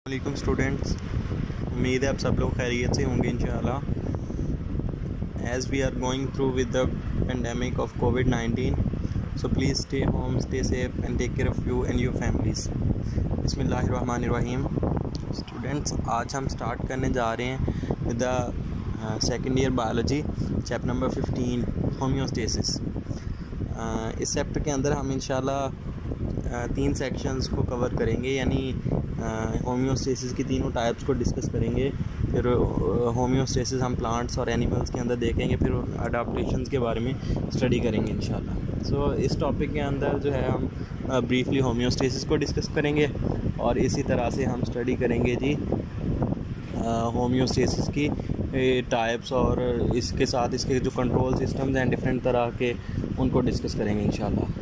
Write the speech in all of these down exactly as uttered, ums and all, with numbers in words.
वालेकुम स्टूडेंट्स, उम्मीद है आप सब लोग खैरियत से होंगे इंशाल्लाह। As we are going through with the pandemic of COVID nineteen, so please stay home, stay safe and take care of you and your families. बिस्मिल्लाहिर्रहमानिर्रहीम। स्टूडेंट्स, आज हम स्टार्ट करने जा रहे हैं with the second year biology chapter number fifteen, homeostasis. इस चैप्टर के अंदर हम इंशाल्लाह uh, तीन सेक्शंस को कवर करेंगे, यानी होम्योस्टेसिस की तीनों टाइप्स को डिस्कस करेंगे। फिर होम्योस्टेसिस हम प्लांट्स और एनिमल्स के अंदर देखेंगे, फिर अडाप्टेशंस के बारे में स्टडी करेंगे इंशाल्लाह। सो so, इस टॉपिक के अंदर जो है हम ब्रीफली होम्योस्टेसिस को डिस्कस करेंगे और इसी तरह से हम स्टडी करेंगे जी होम्योस्टेसिस की टाइप्स और इसके साथ इसके जो कंट्रोल सिस्टम्स हैं डिफरेंट तरह के, उनको डिस्कस करेंगे इंशाल्लाह।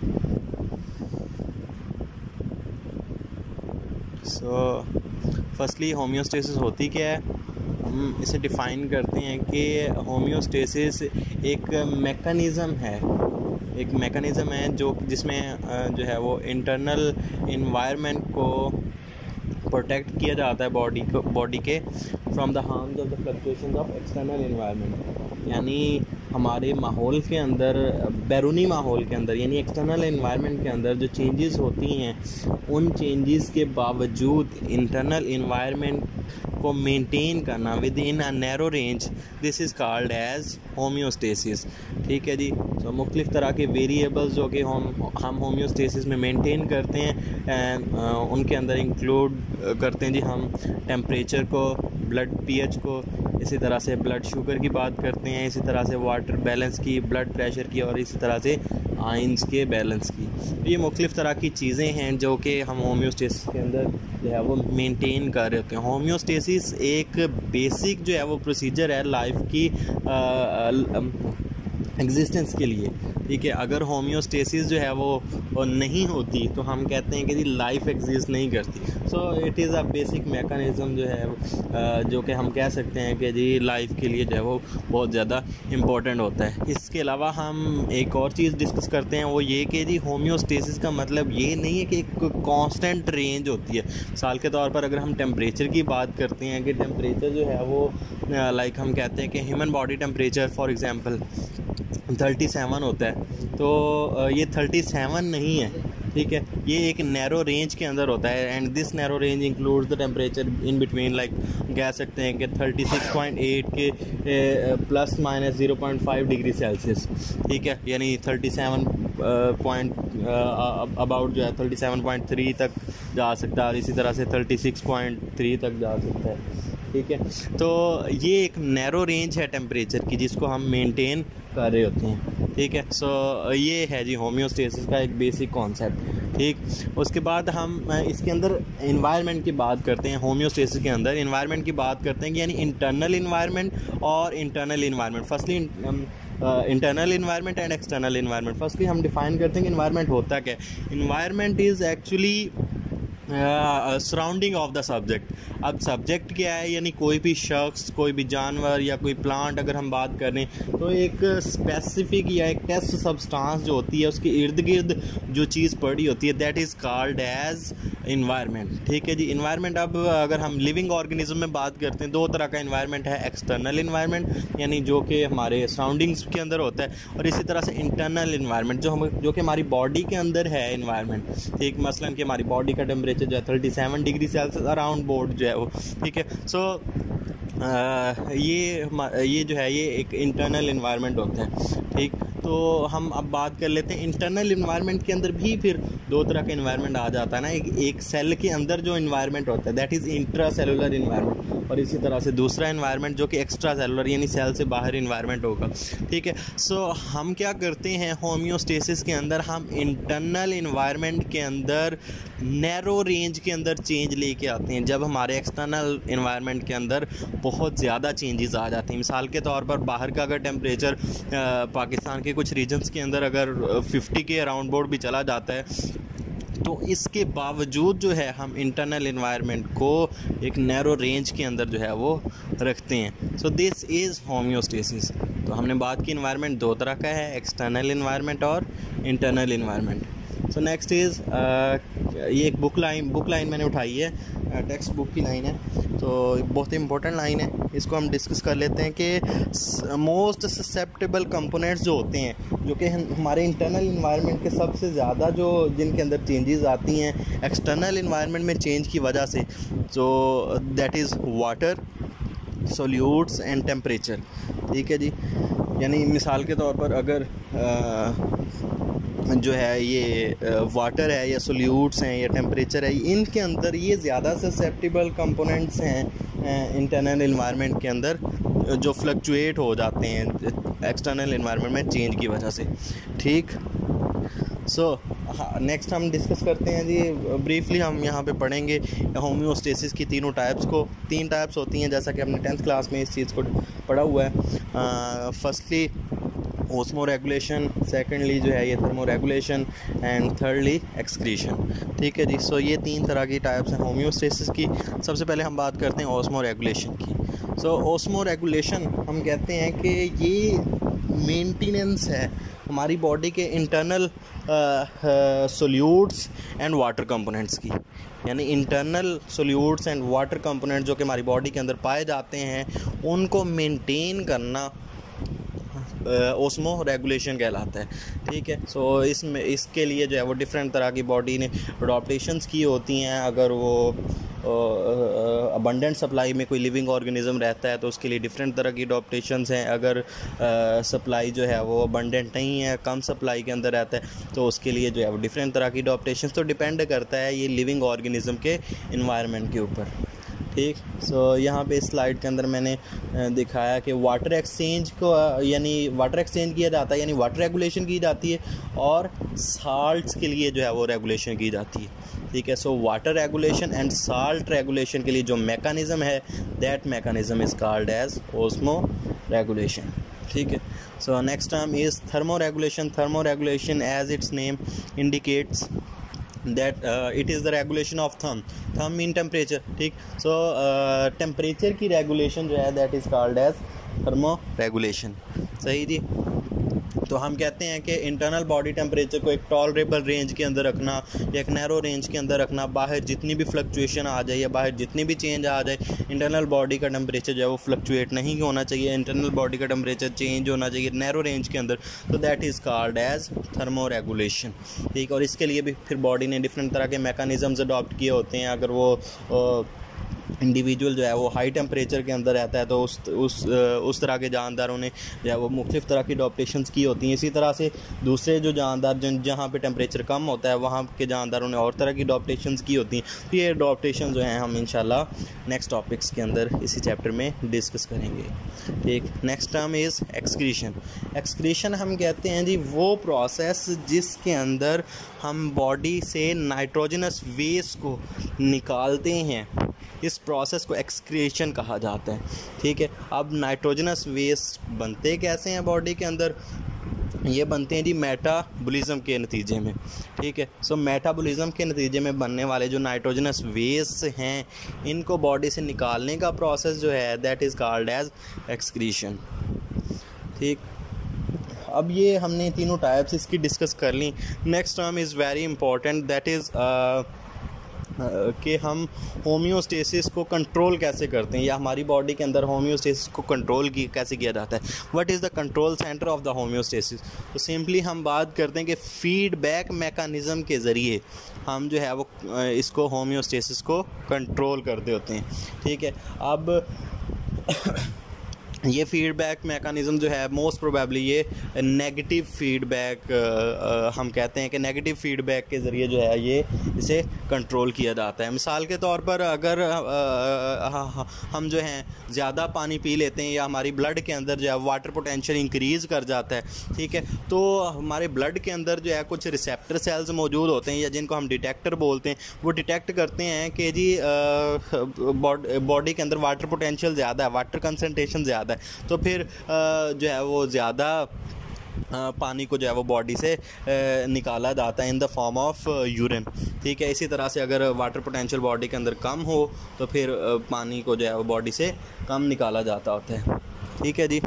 सो फर्स्टली होम्योस्टेसिस होती क्या है, हम इसे डिफ़ाइन करते हैं कि होम्योस्टेसिस एक मेकनिज़म है एक मेकनिज़म है जो जिसमें जो है वो इंटरनल इन्वायरमेंट को प्रोटेक्ट किया जाता है बॉडी को बॉडी के from the harms of the fluctuations of external environment. यानी हमारे माहौल के अंदर, बैरूनी माहौल के अंदर यानी एक्सटर्नल इन्वायरमेंट के अंदर जो चेंजेस होती हैं, उन चेंजेस के बावजूद इंटरनल इन्वायरमेंट को मेंटेन करना within a narrow range, this is called as homeostasis. ठीक है जी। तो मुख्तलिफ़ तरह के वेरिएबल्स जो कि हम हम होम्योस्टेसिस में मेंटेन करते हैं, आ, उनके अंदर इंक्लूड करते हैं जी हम टेम्परेचर को, ब्लड पीएच को, इसी तरह से ब्लड शुगर की बात करते हैं, इसी तरह से वाटर बैलेंस की, ब्लड प्रेशर की, और इसी तरह से आइंस के बैलेंस की। ये मुख्तलिफ़ तरह की चीज़ें हैं जो कि हम होम्योस्टेसिस के अंदर जो है वो मेंटेन कर रहे होते हैं। होम्योस्टेसिस एक बेसिक जो है वो प्रोसीजर है लाइफ की एग्जिस्टेंस के लिए। ठीक है, अगर होम्योस्टेसिस जो है वो नहीं होती तो हम कहते हैं कि जी लाइफ एग्जिस्ट नहीं करती। So it is a basic mechanism जो है जो कि हम कह सकते हैं कि जी लाइफ के लिए जो है वो बहुत ज़्यादा इम्पोर्टेंट होता है। इसके अलावा हम एक और चीज़ डिस्कस करते हैं, वो ये कि जी होम्योस्टेसिस का मतलब ये नहीं है कि एक कांस्टेंट रेंज होती है। मिसाल के तौर पर अगर हम टेम्परेचर की बात करते हैं कि टेम्परेचर जो है वो लाइक हम कहते हैं कि human body temperature for example thirty seven होता है, तो ये थर्टी सेवन नहीं है। ठीक है, ये एक नैरो रेंज के अंदर होता है and this narrow range includes the temperature in between, like कह सकते हैं कि थर्टी सिक्स पॉइंट एट के plus minus zero point five degree Celsius. ठीक है, यानी थर्टी सेवन पॉइंट अबाउट जो है थर्टी सेवन पॉइंट थ्री तक जा सकता है और इसी तरह से थर्टी सिक्स पॉइंट थ्री तक जा सकता है। ठीक है, तो ये एक नैरो रेंज है टेम्परेचर की जिसको हम मेंटेन कर रहे होते हैं। ठीक है, सो ये है जी होम्योस्टेसिस का एक बेसिक कॉन्सेप्ट। ठीक, उसके बाद हम इसके अंदर इन्वायरमेंट की बात करते हैं। होम्योस्टेसिस के अंदर इन्वायरमेंट की बात करते हैं कि यानी इंटरनल इन्वायरमेंट और internal environment. Firstly internal environment and external environment. Firstly हम डिफाइन करते हैं कि इन्वायरमेंट होता क्या है। Environment is actually surrounding of the subject. अब सब्जेक्ट क्या है, यानी कोई भी शख्स, कोई भी जानवर या कोई प्लांट अगर हम बात करें तो एक स्पेसिफिक या एक टेस्ट सब्सटेंस जो होती है उसके इर्द गिर्द जो चीज़ पड़ी होती है, that is called as environment. ठीक है जी। इन्वायरमेंट, अब अगर हम लिविंग ऑर्गेनिज्म में बात करते हैं, दो तरह का इन्वायरमेंट है। एक्सटर्नल इन्वायरमेंट यानी जो कि हमारे सराउंडिंग्स के अंदर होता है, और इसी तरह से इंटरनल इन्वायरमेंट जो हम जो कि हमारी बॉडी के अंदर है इन्वायरमेंट। ठीक, मसलन कि हमारी बॉडी का टेम्परेचर जो है thirty seven degree Celsius around board जो है वो। ठीक है, सो आ, ये ये जो है ये एक इंटरनल इन्वायरमेंट होता है। ठीक, तो हम अब बात कर लेते हैं इंटरनल इन्वायरमेंट के अंदर भी फिर दो तरह का इन्वायरमेंट आ जाता है ना। एक, एक सेल के अंदर जो इन्वायरमेंट होता है that is intracellular environment, और इसी तरह से दूसरा इन्वायरमेंट जो कि एक्स्ट्रा सेलुलर यानी सेल से बाहर इन्वायरमेंट होगा। ठीक है, सो हम क्या करते हैं होम्योस्टेसिस के अंदर, हम इंटरनल इन्वायरमेंट के अंदर नैरो रेंज के अंदर चेंज लेके आते हैं जब हमारे एक्सटर्नल इन्वायरमेंट के अंदर बहुत ज़्यादा चेंजेस आ जाते हैं। मिसाल के तौर पर बाहर का अगर टेम्परेचर पाकिस्तान के कुछ रीजन्स के अंदर अगर फिफ्टी के अराउंड बोर्ड भी चला जाता है, तो इसके बावजूद जो है हम इंटरनल इन्वायरमेंट को एक नैरो रेंज के अंदर जो है वो रखते हैं। So this is homeostasis. तो हमने बात की इन्वायरमेंट दो तरह का है, एक्सटर्नल इन्वायरमेंट और internal environment. So next is ये एक बुक लाइन बुक लाइन मैंने उठाई है टेक्स्ट बुक की लाइन है, तो बहुत ही इंपॉर्टेंट लाइन है, इसको हम डिस्कस कर लेते हैं कि मोस्ट ससेप्टेबल कंपोनेंट्स जो होते हैं, जो कि हमारे इंटरनल इन्वायरमेंट के सबसे ज़्यादा जो जिनके अंदर चेंजेस आती हैं एक्सटर्नल इन्वायरमेंट में चेंज की वजह से, तो that is water, solutes and temperature. ठीक है जी, यानी मिसाल के तौर पर अगर आ, जो है ये वाटर है या सोल्यूट्स हैं या टेम्परेचर है, इनके अंदर ये ज़्यादा ससेप्टेबल कंपोनेंट्स हैं इंटरनल इन्वायरमेंट के अंदर, जो फ्लक्चुएट हो जाते हैं एक्सटर्नल इन्वायरमेंट में चेंज की वजह से। ठीक, सो नेक्स्ट हम डिस्कस करते हैं जी, ब्रीफली हम यहाँ पे पढ़ेंगे होम्योस्टेसिस की तीनों टाइप्स को। तीन टाइप्स होती हैं, जैसा कि हमने टेंथ क्लास में इस चीज़ को पढ़ा हुआ है। फर्स्टली ओस्मो रेगुलेशन, सेकेंडली जो है ये thermoregulation, and thirdly excretion. ठीक है जी, सो ये तीन तरह की टाइप्स हैं होम्योस्टेसिस की। सबसे पहले हम बात करते हैं ओस्मो रेगुलेशन की। सो ओस्मो रेगुलेशन हम कहते हैं कि ये मेंटेनेंस है हमारी बॉडी के internal solutes and water components की, यानी internal solutes and water component जो कि हमारी बॉडी के अंदर पाए जाते हैं, उनको मेंटेन करना ओस्मो रेगुलेशन कहलाता है। ठीक है, सो so, इसमें इसके लिए जो है वो डिफरेंट तरह की बॉडी ने अडॉप्टेशंस की होती हैं। अगर वो अबंडेंट सप्लाई में कोई लिविंग ऑर्गेनिज्म रहता है तो उसके लिए डिफरेंट तरह की अडॉप्टेशंस हैं। अगर सप्लाई जो है वो अबंडेंट नहीं है, कम सप्लाई के अंदर रहता है, तो उसके लिए जो है वो डिफरेंट तरह की अडॉप्टेशंस, तो डिपेंड करता है ये लिविंग ऑर्गेनिज्म के इन्वायरमेंट के ऊपर। ठीक, सो so, यहाँ पे इस स्लाइड के अंदर मैंने दिखाया कि वाटर एक्सचेंज को यानी वाटर एक्सचेंज किया जाता है, यानी वाटर रेगुलेशन की जाती है, और साल्ट्स के लिए जो है वो रेगुलेशन की जाती है। ठीक है, so water regulation and salt regulation के लिए जो मैकेनिज़्म है, that mechanism is called as osmoregulation. ठीक है, so next term is thermoregulation. Thermoregulation as its name indicates that uh, it is the regulation of thumb thumb mean temperature। ठीक, so uh, temperature की regulation जो है that is called as thermo regulation। सही जी, तो हम कहते हैं कि इंटरनल बॉडी टेम्परेचर को एक टॉलरेबल रेंज के अंदर रखना या एक नैरो रेंज के अंदर रखना। बाहर जितनी भी फ्लक्चुएशन आ जाए या बाहर जितनी भी चेंज आ जाए, इंटरनल बॉडी का टेम्परेचर जो है वो फ्लक्चुएट नहीं होना चाहिए, इंटरनल बॉडी का टेम्परेचर चेंज होना चाहिए नैरो रेंज के अंदर, तो that is called as thermoregulation. ठीक, और इसके लिए भी फिर बॉडी ने डिफरेंट तरह के मैकेनिज़म्स अडॉप्ट किए होते हैं। अगर वो इंडिविजुअल जो है वो हाई टेम्परेचर के अंदर रहता है तो उस उस उस तरह के जानदारों ने जो है वो मुख्तलिफ तरह की अडॉप्टेशंस की होती हैं। इसी तरह से दूसरे जो जानदार जन जहाँ पे टेम्परेचर कम होता है वहाँ के जानदारों ने और तरह की अडॉप्टेशंस की होती हैं। तो ये अडॉप्टेशन जो हैं हम इंशाल्लाह नेक्स्ट टॉपिक्स के अंदर इसी चैप्टर में डिस्कस करेंगे। ठीक, next term is excretion. Excretion हम कहते हैं जी वो प्रोसेस जिसके अंदर हम बॉडी से नाइट्रोजनस वेस्ट को निकालते हैं, इस प्रोसेस को एक्सक्रीशन कहा जाता है। ठीक है, अब नाइट्रोजनस वेस्ट बनते कैसे हैं बॉडी के अंदर? ये बनते हैं जी मेटाबॉलिज्म के नतीजे में। ठीक है, सो मेटाबॉलिज्म के नतीजे में बनने वाले जो नाइट्रोजनस वेस्ट हैं, इनको बॉडी से निकालने का प्रोसेस जो है that is called as excretion. ठीक, अब ये हमने तीनों टाइप्स इसकी डिस्कस कर ली। Next term is very important, that is कि हम होम्योस्टेसिस को कंट्रोल कैसे करते हैं, या हमारी बॉडी के अंदर होम्योस्टेसिस को कंट्रोल की कैसे किया जाता है। What is the control centre of the homeostasis? तो सिंपली हम बात करते हैं कि फीडबैक मैकेनिज़्म के ज़रिए हम जो है वो इसको होम्योस्टेसिस को कंट्रोल करते होते हैं। ठीक है, अब ये फीडबैक मैकेनिज़्म जो है मोस्ट प्रोबेबली ये नेगेटिव फीडबैक हम कहते हैं कि नेगेटिव फीडबैक के ज़रिए जो है ये इसे कंट्रोल किया जाता है। मिसाल के तौर पर अगर हम जो हैं ज़्यादा पानी पी लेते हैं या हमारी ब्लड के अंदर जो है वाटर पोटेंशियल इंक्रीज़ कर जाता है, ठीक है, तो हमारे ब्लड के अंदर जो है कुछ रिसेप्टर सेल्स मौजूद होते हैं या जिनको हम डिटेक्टर बोलते हैं, वो डिटेक्ट करते हैं कि जी बॉडी के अंदर वाटर पोटेंशियल ज़्यादा है, वाटर कंसनट्रेशन ज़्यादा है, तो फिर जो है वो ज़्यादा पानी को जो है वो बॉडी से निकाला जाता है in the form of urine. ठीक है, इसी तरह से अगर वाटर पोटेंशियल बॉडी के अंदर कम हो तो फिर पानी को जो है वो बॉडी से कम निकाला जाता होता है। ठीक है जी,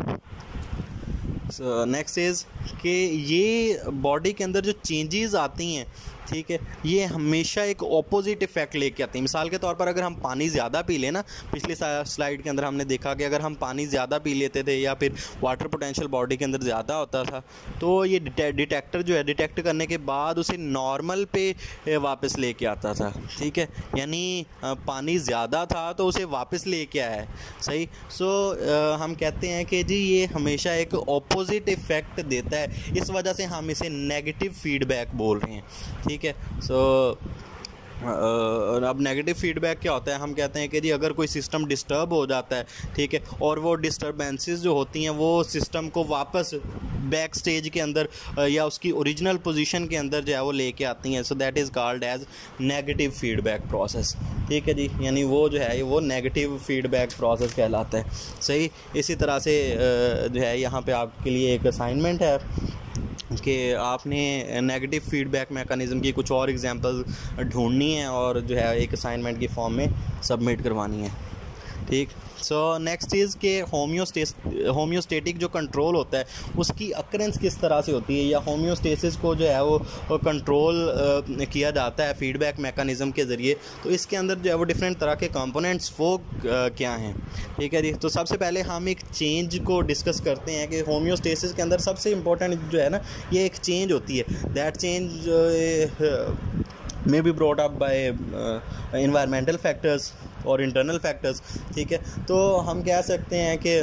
नेक्स्ट इज़ कि ये बॉडी के अंदर जो चेंजेस आती हैं, ठीक है, ये हमेशा एक ऑपोजिट इफेक्ट लेके आती है। मिसाल के तौर पर अगर हम पानी ज़्यादा पी लें ना, पिछली स्लाइड के अंदर हमने देखा कि अगर हम पानी ज़्यादा पी लेते थे या फिर वाटर पोटेंशियल बॉडी के अंदर ज़्यादा होता था, तो ये डिटेक्टर जो है डिटेक्ट करने के बाद उसे नॉर्मल पे वापस लेके आता था। ठीक है, यानी पानी ज़्यादा था तो उसे वापस लेके आया है। सही। सो so, हम कहते हैं कि जी ये हमेशा एक ऑपोजिट इफेक्ट देता है, इस वजह से हम इसे नेगेटिव फीडबैक बोल रहे हैं। ठीक है। सो अब नेगेटिव फीडबैक क्या होता है, हम कहते हैं कि जी अगर कोई सिस्टम डिस्टर्ब हो जाता है, ठीक है, और वो डिस्टर्बेंसेस जो होती हैं वो सिस्टम को वापस बैक स्टेज के अंदर या उसकी ओरिजिनल पोजीशन के अंदर जो है वो लेके आती हैं। So that is called as negative feedback process. ठीक है जी, यानी वो जो है वो नेगेटिव फीडबैक प्रोसेस कहलाता है। सही। इसी तरह से जो है यहाँ पे आपके लिए एक असाइनमेंट है कि आपने नेगेटिव फीडबैक मैकेनिज़्म की कुछ और एग्जांपल ढूंढनी है और जो है एक असाइनमेंट की फॉर्म में सबमिट करवानी है। ठीक। सो नेक्स्ट इज़ के होम्योस्टेस होम्योस्टेटिक जो कंट्रोल होता है उसकी अकरेंस किस तरह से होती है, या होम्योस्टेसिस को जो है वो कंट्रोल किया जाता है फीडबैक मैकेनिज़्म के ज़रिए। तो इसके अंदर जो है वो डिफरेंट तरह के कंपोनेंट्स वो क्या हैं। ठीक है जी। तो सबसे पहले हम एक चेंज को डिस्कस करते हैं कि होम्योस्टेसिस के अंदर सबसे इम्पोर्टेंट जो है ना, ये एक चेंज होती है। That change may be brought up by environmental factors और इंटरनल फैक्टर्स। ठीक है, तो हम कह सकते हैं कि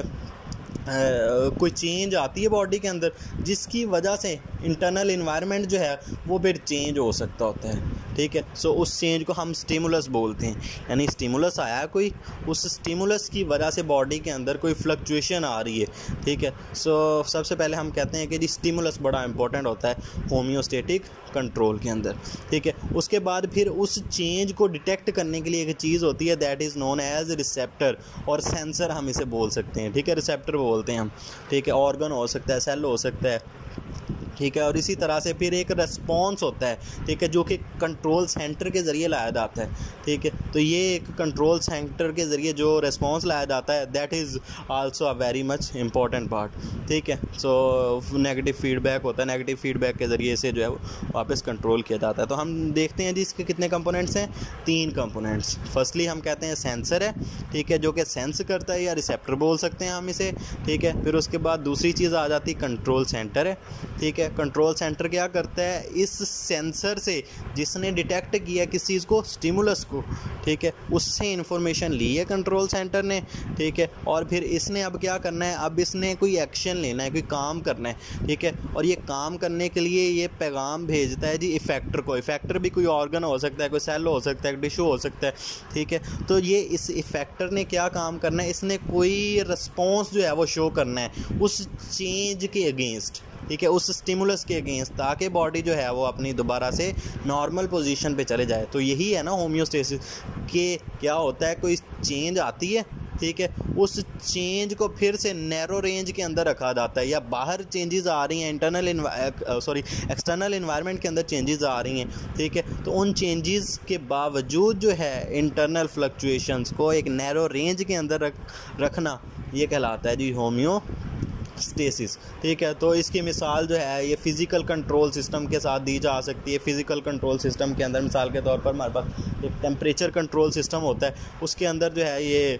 Uh, कोई चेंज आती है बॉडी के अंदर जिसकी वजह से इंटरनल इन्वायरमेंट जो है वो फिर चेंज हो सकता होता है। ठीक है। सो so, उस चेंज को हम स्टिमुलस बोलते हैं, यानी स्टिमुलस आया कोई, उस स्टिमुलस की वजह से बॉडी के अंदर कोई फ्लक्चुएशन आ रही है। ठीक है। सो so, सबसे पहले हम कहते हैं कि जी स्टिमुलस बड़ा इंपॉर्टेंट होता है होम्योस्टेटिक कंट्रोल के अंदर। ठीक है। उसके बाद फिर उस चेंज को डिटेक्ट करने के लिए एक चीज़ होती है that is known as receptor और सेंसर, हम इसे बोल सकते हैं। ठीक है, रिसेप्टर बोलते हैं हम। ठीक है, ऑर्गन हो सकता है, सेल हो सकता है। ठीक है, और इसी तरह से फिर एक रेस्पॉन्स होता है। ठीक है, जो कि कंट्रोल सेंटर के ज़रिए लाया जाता है। ठीक है, तो ये एक कंट्रोल सेंटर के ज़रिए जो रेस्पॉन्स लाया जाता है that is also a very much important part. ठीक है। सो नेगेटिव फीडबैक होता है, नेगेटिव फीडबैक के ज़रिए से जो है वो वापस कंट्रोल किया जाता है। तो हम देखते हैं जी इसके कितने कंपोनेंट्स हैं, तीन कंपोनेंट्स। फर्स्टली हम कहते हैं सेंसर है। ठीक है, जो कि सेंस करता है, या रिसेप्टर बोल सकते हैं हम इसे। ठीक है, फिर उसके बाद दूसरी चीज़ आ जाती है कंट्रोल सेंटर है। ठीक है, कंट्रोल सेंटर क्या करता है, इस सेंसर से जिसने डिटेक्ट किया किस चीज़ को, स्टिमुलस को, ठीक है, उससे इंफॉर्मेशन ली है कंट्रोल सेंटर ने। ठीक है, और फिर इसने अब क्या करना है, अब इसने कोई एक्शन लेना है, कोई काम करना है। ठीक है, और ये काम करने के लिए ये पैगाम भेजता है जी इफेक्टर को। इफेक्टर भी कोई ऑर्गन हो सकता है, कोई सेल हो सकता है, टिश्यू हो सकता है। ठीक है, तो ये इस इफेक्टर ने क्या काम करना है, इसने कोई रिस्पॉन्स जो है वो शो करना है उस चेंज के अगेंस्ट। ठीक है, उस स्टिमुलस के अगेंस्ट, ताकि बॉडी जो है वो अपनी दोबारा से नॉर्मल पोजीशन पे चले जाए। तो यही है ना होम्योस्टेसिस के, क्या होता है, कोई चेंज आती है। ठीक है, उस चेंज को फिर से नैरो रेंज के अंदर रखा जाता है, या बाहर चेंजेस आ रही हैं, इंटरनल सॉरी एक्सटर्नल इन्वायरमेंट के अंदर चेंजेस आ रही हैं। ठीक है, तो उन चेंजेस के बावजूद जो है इंटरनल फ्लक्चुएशंस को एक नैरो रेंज के अंदर रख रखना ये कहलाता है जी होम्यो स्टेसिस। ठीक है, तो इसकी मिसाल जो है ये फिज़िकल कंट्रोल सिस्टम के साथ दी जा सकती है। फिज़िकल कंट्रोल सिस्टम के अंदर मिसाल के तौर पर हमारे पास एक टेम्परेचर कंट्रोल सिस्टम होता है, उसके अंदर जो है ये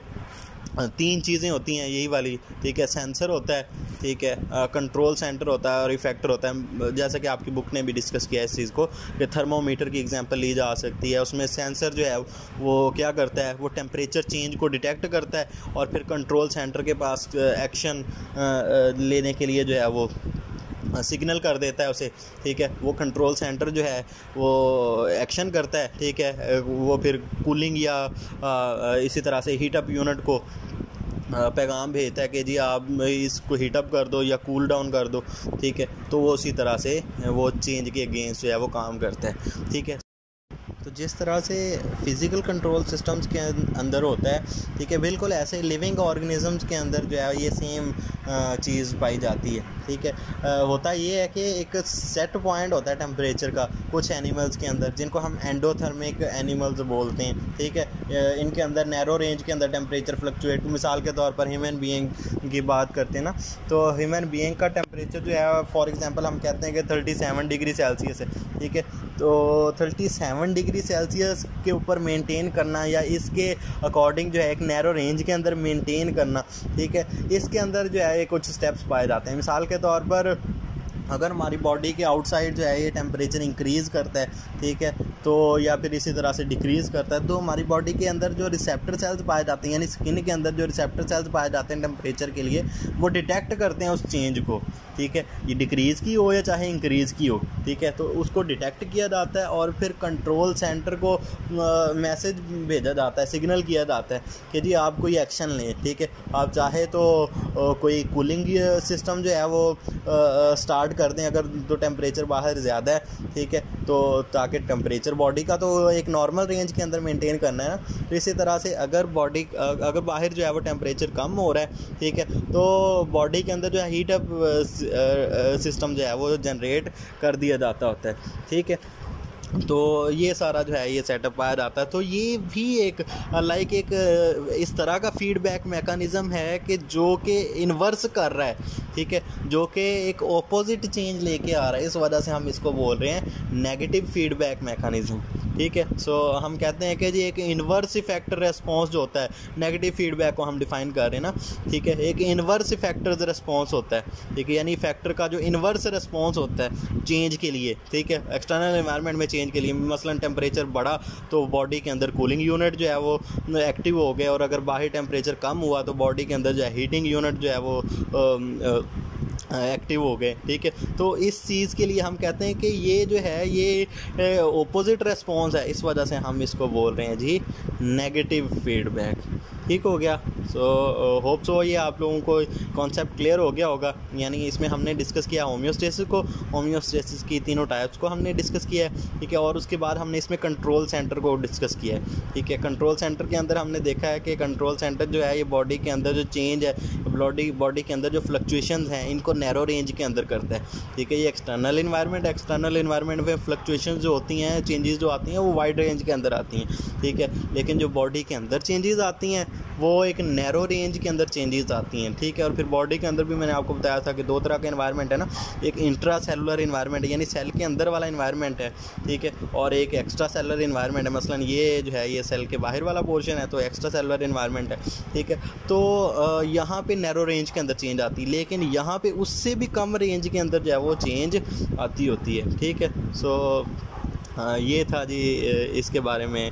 तीन चीज़ें होती हैं यही वाली। ठीक है, सेंसर होता है, ठीक है, कंट्रोल सेंटर होता है और इफेक्टर होता है। जैसा कि आपकी बुक ने भी डिस्कस किया है इस चीज़ को, कि थर्मोमीटर की एग्जांपल ली जा सकती है। उसमें सेंसर जो है वो क्या करता है, वो टेम्परेचर चेंज को डिटेक्ट करता है और फिर कंट्रोल सेंटर के पास एक्शन लेने के लिए जो है वो सिग्नल कर देता है उसे। ठीक है, वो कंट्रोल सेंटर जो है वो एक्शन करता है। ठीक है, वो फिर कूलिंग या आ, इसी तरह से हीटअप यूनिट को पैगाम भेजता है कि जी आप इसको हीटअप कर दो या कूल डाउन कर दो। ठीक है, तो वो उसी तरह से वो चेंज के अगेंस्ट जो है वो काम करता है। ठीक है, तो जिस तरह से फ़िज़िकल कंट्रोल सिस्टम्स के अंदर होता है, ठीक है, बिल्कुल ऐसे लिविंग ऑर्गेनिजम्स के अंदर जो है ये सेम चीज़ पाई जाती है। ठीक है, आ, होता ये है कि एक सेट पॉइंट होता है टेम्परेचर का कुछ एनिमल्स के अंदर, जिनको हम एंडोथर्मिक एनिमल्स बोलते हैं। ठीक है, इनके अंदर नैरो रेंज के अंदर टेम्परेचर फ्लक्चुएट, मिसाल के तौर पर ह्यूमन बीइंग की बात करते हैं ना, तो ह्यूमन बीइंग का टेम्परेचर जो है फॉर एग्जांपल हम कहते हैं कि थर्टी सेवन डिग्री सेल्सियस है। ठीक है, तो थर्टी सेवन डिग्री सेल्सियस के ऊपर मेंटेन करना या इसके अकॉर्डिंग जो है एक नैरो रेंज के अंदर मेंटेन करना, ठीक है, इसके अंदर जो है ये कुछ स्टेप्स पाए जाते हैं। मिसाल के तौर पर अगर हमारी बॉडी के आउटसाइड जो है ये टेम्परेचर इंक्रीज़ करता है, ठीक है, तो या फिर इसी तरह से डिक्रीज़ करता है, तो हमारी बॉडी के अंदर जो रिसेप्टर सेल्स पाए जाते हैं, यानी स्किन के अंदर जो रिसेप्टर सेल्स पाए जाते हैं टेम्परेचर के लिए, वो डिटेक्ट करते हैं उस चेंज को। ठीक है, ये डिक्रीज़ की हो या चाहे इंक्रीज़ की हो, ठीक है, तो उसको डिटेक्ट किया जाता है और फिर कंट्रोल सेंटर को मैसेज भेजा जाता है, सिग्नल किया जाता है कि जी आप कोई एक्शन लें। ठीक है, आप चाहे तो आ, कोई कूलिंग सिस्टम जो है वो स्टार्ट कर दें अगर तो टेम्परेचर बाहर ज़्यादा है। ठीक है, तो ताकि टेम्परेचर बॉडी का तो एक नॉर्मल रेंज के अंदर मेंटेन करना है ना, तो इसी तरह से अगर बॉडी अगर बाहर जो है वो टेम्परेचर कम हो रहा है, ठीक है, तो बॉडी के अंदर जो है हीट अप सिस्टम जो है वो जनरेट कर दिया जाता होता है। ठीक है, तो ये सारा जो है ये सेटअप पाया जाता है। तो ये भी एक लाइक एक इस तरह का फीडबैक मैकेनिज़्म है कि जो कि इन्वर्स कर रहा है। ठीक है, जो कि एक ऑपोजिट चेंज लेके आ रहा है, इस वजह से हम इसको बोल रहे हैं नेगेटिव फीडबैक मैकेनिज़्म। ठीक है, सो so, हम कहते हैं कि जी एक इन्वर्स इफेक्टर रेस्पॉन्स जो होता है, नेगेटिव फीडबैक को हम डिफाइन कर रहे हैं ना। ठीक है, एक इन्वर्स इफेक्टर्स रेस्पॉन्स होता है। ठीक है, यानी इफेक्टर का जो इन्वर्स रेस्पॉन्स होता है चेंज के लिए। ठीक है, एक्सटर्नल एनवायरनमेंट में चेंज के लिए, मसलन टेम्परेचर बढ़ा तो बॉडी के अंदर कूलिंग यूनिट जो है वो एक्टिव हो गया, और अगर बाहरी टेम्परेचर कम हुआ तो बॉडी के अंदर जो है हीटिंग यूनिट जो है वो आ, आ, एक्टिव हो गए। ठीक है, तो इस चीज़ के लिए हम कहते हैं कि ये जो है ये ऑपोजिट रेस्पॉन्स है, इस वजह से हम इसको बोल रहे हैं जी नेगेटिव फीडबैक। ठीक हो गया। सो होप सो ये आप लोगों को कॉन्सेप्ट क्लियर हो गया होगा। यानी इसमें हमने डिस्कस किया होम्योस्टेसिस को, होम्योस्टेसिस की तीनों टाइप्स को हमने डिस्कस किया है। ठीक है, और उसके बाद हमने इसमें कंट्रोल सेंटर को डिस्कस किया है। ठीक है, कंट्रोल सेंटर के अंदर हमने देखा है कि कंट्रोल सेंटर जो है ये बॉडी के अंदर जो चेंज है, बॉडी बॉडी के अंदर जो फ्लक्चुएशंस हैं इनको नैरो रेंज के अंदर करता है। ठीक है, ये एक्सटर्नल इन्वायरमेंट एक्सटर्नल इन्वायरमेंट में फ्लक्चुएशंस जो होती हैं, चेंजेस जो आती हैं वो वाइड रेंज के अंदर आती हैं। ठीक है, लेकिन जो बॉडी के अंदर चेंजेस आती हैं वो एक नैरो रेंज के अंदर चेंजेस आती हैं। ठीक है, और फिर बॉडी के अंदर भी मैंने आपको बताया था कि दो तरह का इन्वायरमेंट है ना, एक इंट्रा सेलुलर इन्वायरमेंट यानी सेल के अंदर वाला इन्वायरमेंट है। ठीक है, और एक एक्स्ट्रा सेलुलर इन्वायरमेंट है, मसलन ये जो है ये सेल के बाहर वाला पोर्शन है तो एक्स्ट्रा सेलुलर इन्वायरमेंट है। ठीक है, तो यहाँ पे नैरो रेंज के अंदर चेंज आती है, लेकिन यहाँ पे उससे भी कम रेंज के अंदर जो है वो चेंज आती होती है। ठीक है, सो हाँ, ये था जी इसके बारे में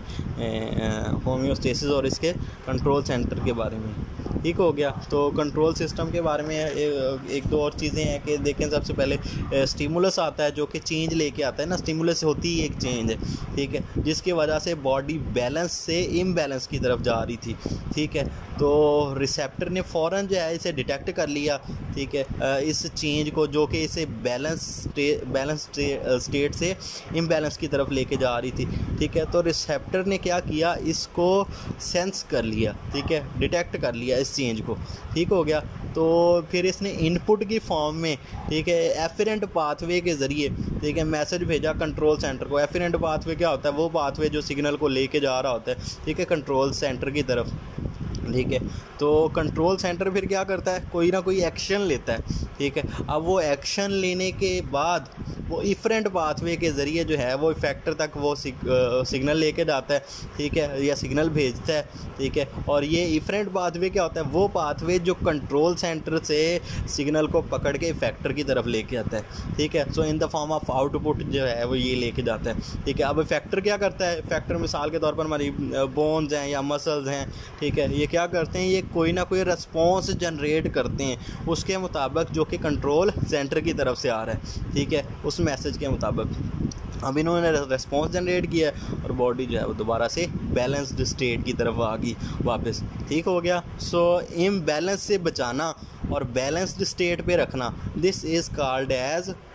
होम्योस्टेसिस और इसके कंट्रोल सेंटर के बारे में। ठीक हो गया। तो कंट्रोल सिस्टम के बारे में एक दो और चीज़ें हैं कि देखें, सबसे पहले स्टिमुलस आता है जो कि चेंज लेके आता है ना, स्टिमुलस होती ही एक चेंज है। ठीक है, जिसकी वजह से बॉडी बैलेंस से इम्बैलेंस की तरफ जा रही थी। ठीक है, तो रिसेप्टर ने फ़ौरन जो है इसे डिटेक्ट कर लिया। ठीक है, इस चेंज को जो कि इसे बैलेंस स्टे, बैलेंस स्टेट से इम्बैलेंस की तरफ लेके जा रही थी। ठीक है, तो रिसेप्टर ने क्या किया, इसको सेंस कर लिया। ठीक है, डिटेक्ट कर लिया इस चेंज को। ठीक हो गया। तो फिर इसने इनपुट की फॉर्म में, ठीक है, एफरेंट पाथवे के ज़रिए, ठीक है, मैसेज भेजा कंट्रोल सेंटर को। एफरेंट पाथवे क्या होता है, वो पाथवे जो सिग्नल को लेके जा रहा होता है, ठीक है, कंट्रोल सेंटर की तरफ। ठीक है, तो कंट्रोल सेंटर फिर क्या करता है, कोई ना कोई एक्शन लेता है। ठीक है, अब वो एक्शन लेने के बाद वो इफरेंट पाथवे के ज़रिए जो है वो इफेक्टर तक वो सिग, सिग्नल लेके जाता है। ठीक है, या सिग्नल भेजता है। ठीक है, और ये इफरेंट पाथवे क्या होता है, वो पाथवे जो कंट्रोल सेंटर से सिग्नल को पकड़ के इफेक्टर की तरफ लेके आता है। ठीक है, so in the form of output जो है वो ये लेके जाता है। ठीक है, अब इफेक्टर क्या करता है, इफेक्टर मिसाल के तौर पर हमारी बोन्स हैं या मसल्स हैं। ठीक है, ये क्या करते हैं, ये कोई ना कोई रिस्पॉन्स जनरेट करते हैं उसके मुताबिक जो कि कंट्रोल सेंटर की तरफ से आ रहा है। ठीक है, उस मैसेज के मुताबिक अब इन्होंने रेस्पॉन्स जनरेट किया और बॉडी जो है वो दोबारा से बैलेंस्ड स्टेट की तरफ आ गई वापस। ठीक हो गया। सो इम्बैलेंस से बचाना और बैलेंस्ड स्टेट पे रखना, this is called as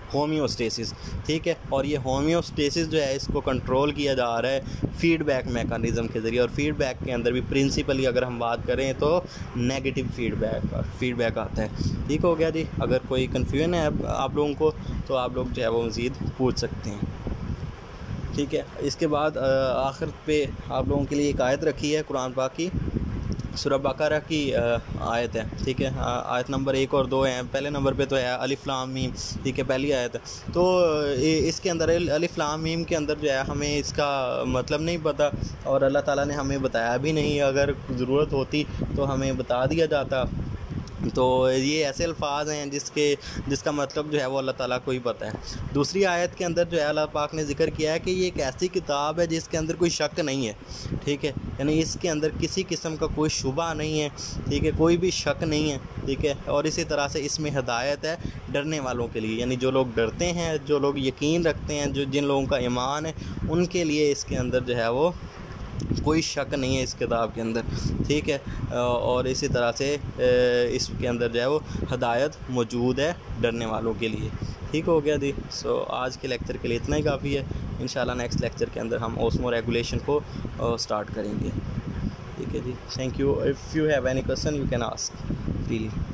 homeostasis, ठीक है। और ये होम्योस्टेसिस जो है इसको कंट्रोल किया जा रहा है फीडबैक मैकेनिज़्म के ज़रिए, और फीडबैक के अंदर भी प्रिंसिपली अगर हम बात करें तो नेगेटिव फीडबैक फीडबैक आता है। ठीक हो गया जी। अगर कोई कन्फ्यूजन है आप, आप लोगों को तो आप लोग जो है वो मज़ीद पूछ सकते हैं, ठीक है। इसके बाद आखिर पे आप लोगों के लिए एक आयत रखी है कुरान पाक की, सूरह बकरा की आयत है, ठीक है। आयत नंबर एक और दो हैं। पहले नंबर पे तो है अलिफ लाम मीम, ठीक है, पहली आयत है। तो इसके अंदर अलिफ लाम मीम के अंदर जो है हमें इसका मतलब नहीं पता, और अल्लाह ताला ने हमें बताया भी नहीं। अगर ज़रूरत होती तो हमें बता दिया जाता। तो ये ऐसे अल्फाज हैं जिसके जिसका मतलब जो है वो अल्लाह ताला को ही पता है। दूसरी आयत के अंदर जो है अल्लाह पाक ने जिक्र किया है कि ये एक ऐसी किताब है जिसके अंदर कोई शक नहीं है, ठीक है, यानी इसके अंदर किसी किस्म का कोई शुबा नहीं है, ठीक है, कोई भी शक नहीं है, ठीक है। और इसी तरह से इसमें हिदायत है डरने वालों के लिए, यानी जो लोग डरते हैं, जो लोग यकीन रखते हैं, जो जिन लोगों का ईमान है, उनके लिए इसके अंदर जो है वो कोई शक नहीं है इस किताब के अंदर, ठीक है। और इसी तरह से इसके अंदर जो है वो हदायत मौजूद है डरने वालों के लिए। ठीक हो गया जी। सो आज के लेक्चर के लिए इतना ही काफ़ी है। इंशाल्लाह नेक्स्ट लेक्चर के अंदर हम ओस्मो रेगुलेशन को स्टार्ट करेंगे, ठीक है जी। Thank you. If you have any question you can ask freely.